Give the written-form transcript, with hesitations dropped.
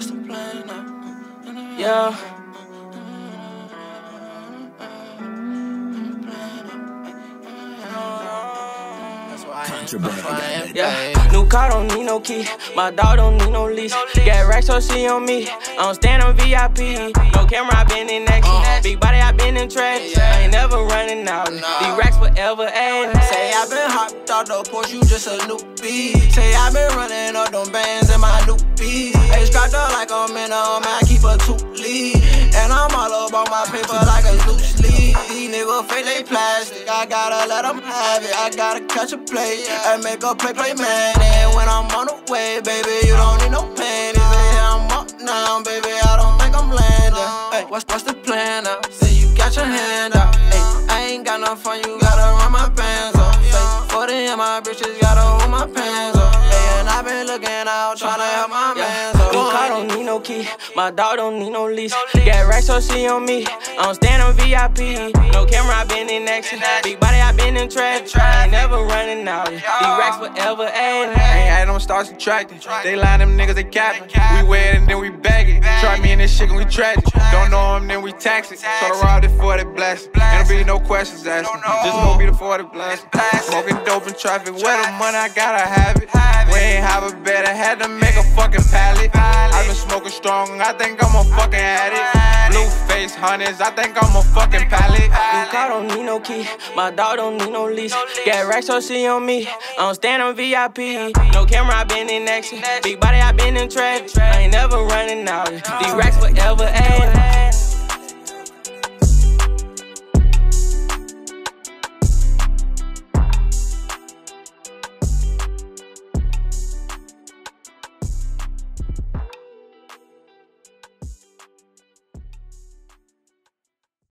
what's the plan now? Yeah. Yeah, new car don't need no key. My dog don't need no leash. Got racks so she on me. I don't stand on VIP. No camera, I been in action. Big body, I been in trash. I ain't never running out. These racks forever adding. Say I been hopped out the Porsche, you just a newbie. Say I been running up them bands in my new beat. Hey, strapped up like I'm in a man, I keep a 2 lead. And I'm all about my paper like a loose lead. These niggas fake they plastic, I gotta let them have it. I gotta catch a play and make a play man. And when I'm on the way, baby, you don't need no panties. Hey, I'm up now, baby, I don't think I'm landing. Hey, what's the plan now? Say you got your hand out. Hey, I ain't got no fun, you gotta run my pants up. Hey, 40 and my bitches gotta hold my pants up. Hey, and I been looking out, tryna help my mans up. New car don't need no key. My dog don't need no leash. Got racks so she on me. I don't stand on VIP. No camera, I been in action. Big body, I been in trash. I ain't never running out. These racks forever adding. Ain't had them start subtracting. They line them niggas, they capping. We wear it and then we bag it. Try me and this shit and we tragic. Don't know them, then we tax it. So to rob it for the blast. Ain't be no questions asked. Just gon' be the 40 blast. Smoking dope in traffic. Where the money, I gotta have it. We ain't have a bed, I had to make a fucking pallet. I been smoking strong, I think I'm a fucking addict. Blue face hunters, I think I'm a fucking pallet. New car don't need no key. My dog don't need no leash. Got racks so she on me. I don't stand on VIP. No camera, I been in action. Big body, I been in trash. I ain't never running out. These racks forever adding.